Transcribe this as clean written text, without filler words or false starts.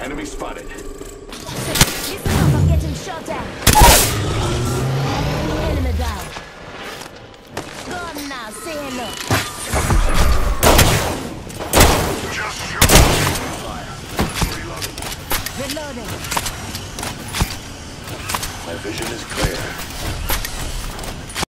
Enemy spotted. Listen up, I'm getting shot at. Enemy down. Go on now, say hello. Just shoot. Fire. Reloading. Reloading. My vision is clear.